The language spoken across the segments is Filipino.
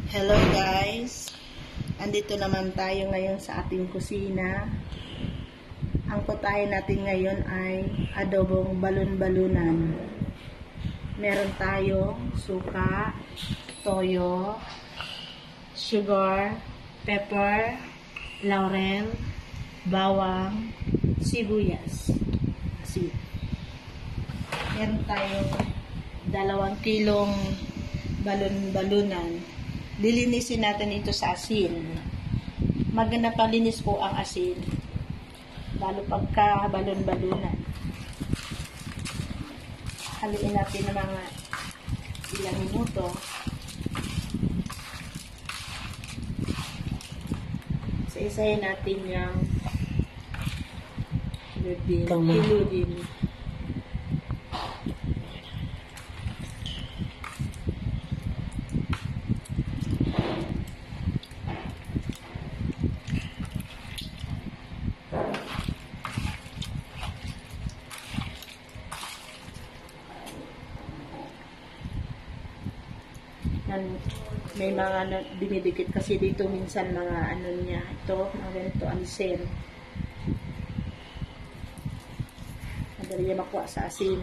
Hello guys, andito naman tayo ngayon sa ating kusina. Ang putahe natin ngayon ay adobong balon-balunan. Meron tayo suka, toyo, sugar, pepper, laurel, bawang, sibuyas, asin. Meron tayong 2 kilong balon-balunan. Lilinisin natin ito sa asin. Maganda palinis po ang asin, lalo pagka balon-balunan. Haluin natin ng mga ilang minuto. Isa-isahin natin yung iludin. May mga dumidikit kasi dito minsan mga ano niya, ito, mga ganito, alisin. Madali niya makuha sa asin.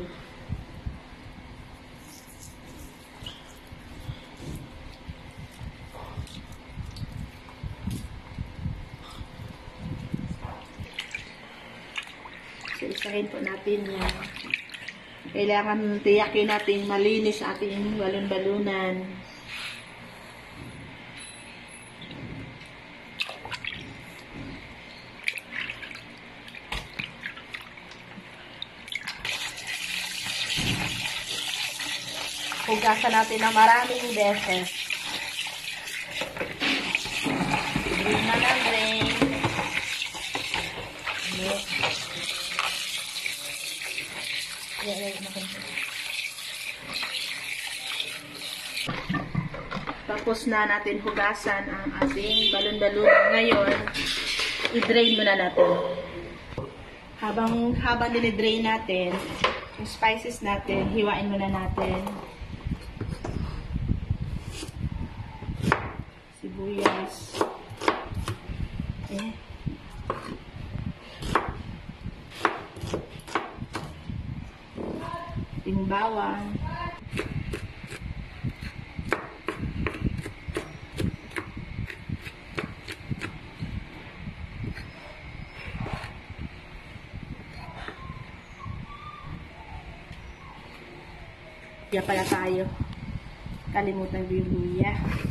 So, isahin po natin yan. Kailangan tiyakin natin malinis ating balon-balunan. Hugasan natin ng maraming beses. Drain na ng drain. Tapos na natin hugasan ang ating balon-balunan. Ngayon, i-drain muna natin. Habang dinidrain natin, yung spices natin, hiwain muna natin. Sibuyas. Yung bawang. Kaya pala tayo. Kalimutan ko yung luya.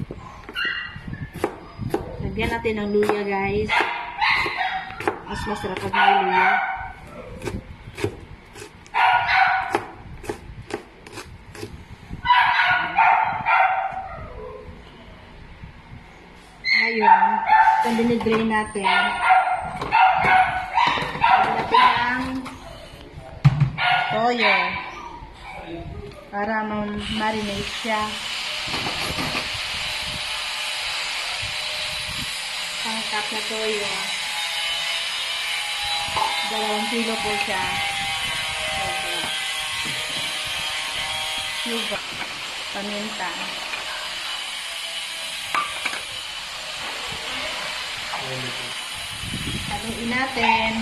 Lagyan natin ng luya, guys. Mas masarap pag may luya. Ngayon, kung dinidrain natin, lagyan natin ng toyo para ma-marinate siya. Pang-cup na toyo. 2 kilo po siya. Sugar. Paminta. Haluin natin.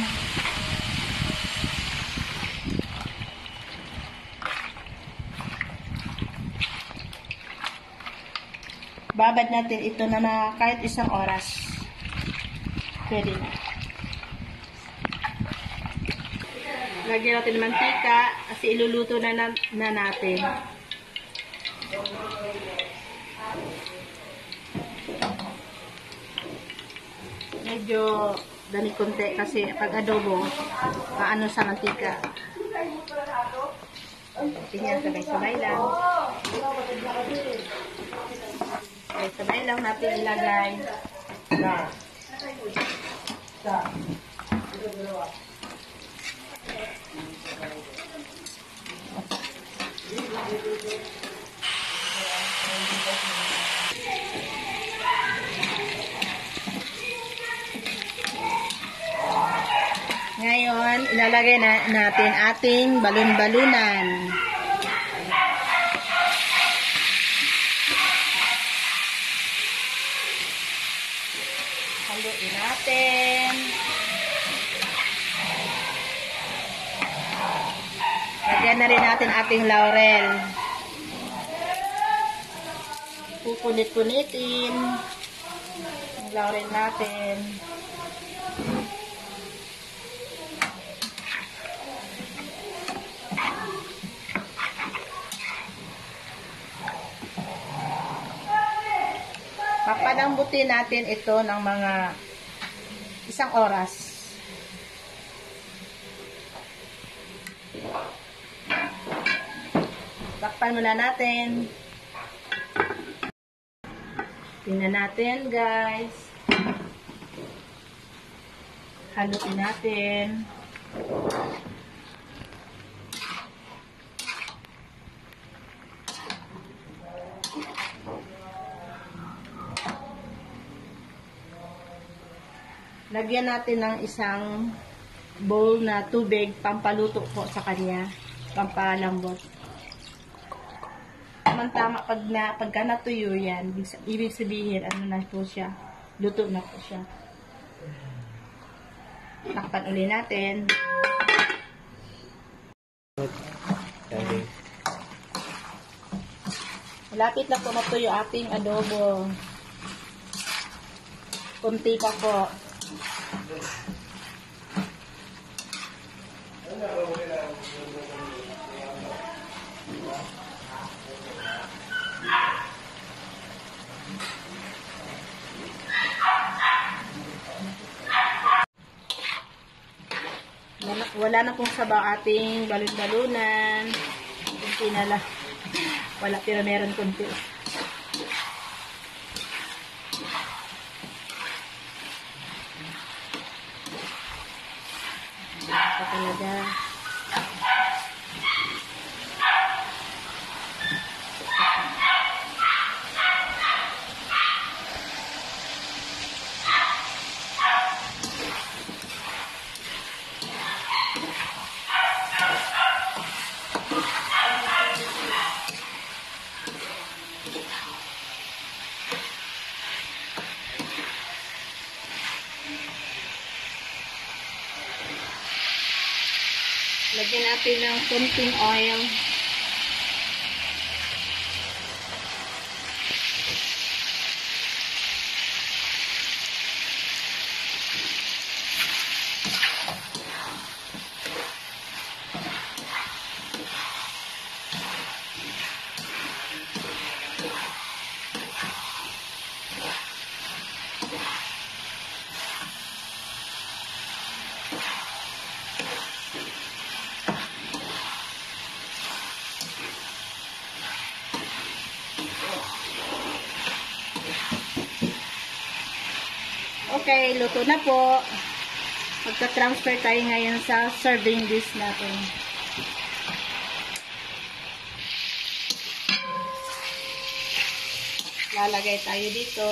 Babad natin ito na kahit 1 oras. Pwede na. Lagyan natin ng mantika kasi iluluto na natin. Medyo dami konti kasi pag adobo, paano sa mantika. Tingnan, sabay-sabay lang. Sabay lang natin ilagay. Ngayon, ilalagay natin ating balon-balunan. ating laurel. Pupunit-punitin ang laurel natin. Papalambutin natin ito ng mga 1 oras. Takpan muna natin. Tingnan natin, guys. Halutin natin. Lagyan natin ng isang bowl na tubig, pampaluto po sa kanya, pampalambot. Tama pagka natuyo yan, ibig sabihin, ano na po siya, luto na po siya. Takpan ulit natin. Malapit na po matuyo ating adobo. Kunti pa po. Wala na pong sabaw ating balon-balunan. Kunti na lang. Wala, pero meron kunti. Ito talaga. Lagyan natin ng kunting oil. Okay, luto na po. Magta-transfer tayo ngayon sa serving dish natin. Lalagay tayo dito.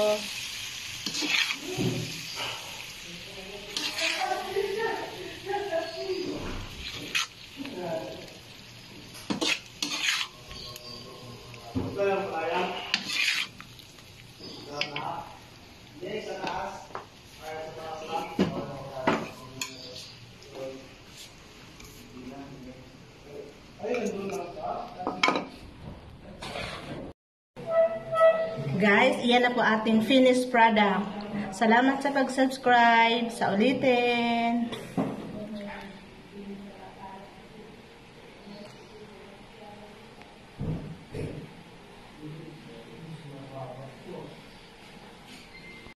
Guys, iyan na po ating finished product. Salamat sa pag-subscribe. Sa ulitin.